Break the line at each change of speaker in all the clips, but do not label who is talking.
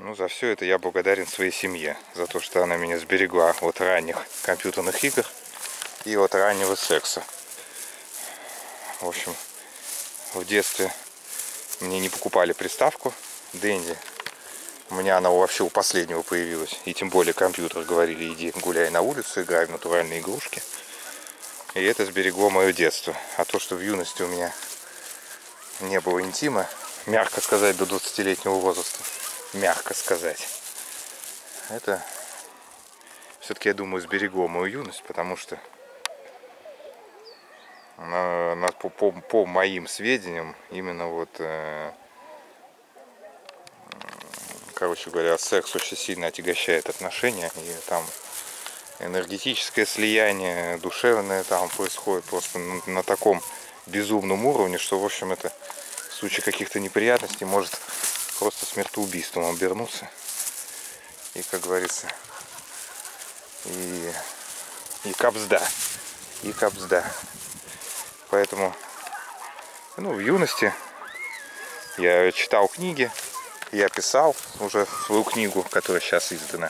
Ну, за все это я благодарен своей семье. За то, что она меня сберегла от ранних компьютерных игр и от раннего секса. В общем, в детстве мне не покупали приставку Dendy. У меня она вообще у последнего появилась. И тем более компьютер. Говорили, иди гуляй на улицу, играй в натуральные игрушки. И это сберегло мое детство. А то, что в юности у меня не было интима, мягко сказать, до 20-летнего возраста, мягко сказать, это все-таки, я думаю, сберегло мою юность, потому что по моим сведениям, именно вот, короче говоря, секс очень сильно отягощает отношения, и там энергетическое слияние, душевное там происходит просто на таком безумном уровне, что, в общем, это в случае каких-то неприятностей может просто смертоубийством обернуться. И, как говорится, и капсда. И капсда. Поэтому, ну, в юности я читал книги, я писал уже свою книгу, которая сейчас издана.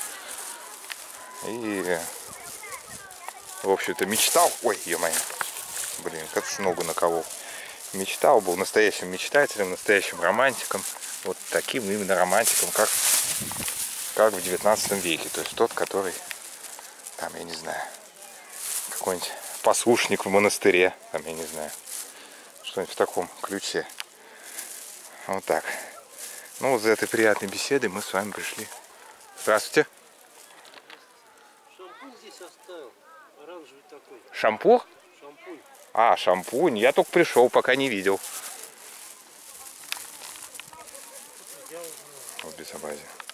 И, в общем-то, мечтал. Ой, ё-моё. Блин, как же ногу наколол. Мечтал, был настоящим мечтателем, настоящим романтиком. Вот таким именно романтиком, как в 19 веке. То есть тот, который, там, я не знаю, какой-нибудь послушник в монастыре, там, я не знаю, что-нибудь в таком ключе. Вот так. Ну, вот за этой приятной беседой мы с вами пришли. Здравствуйте.
Шампунь здесь оставил, оранжевый такой.
Шампур?
Шампунь.
А, шампунь. Я только пришел, пока не видел. Вот безобразие.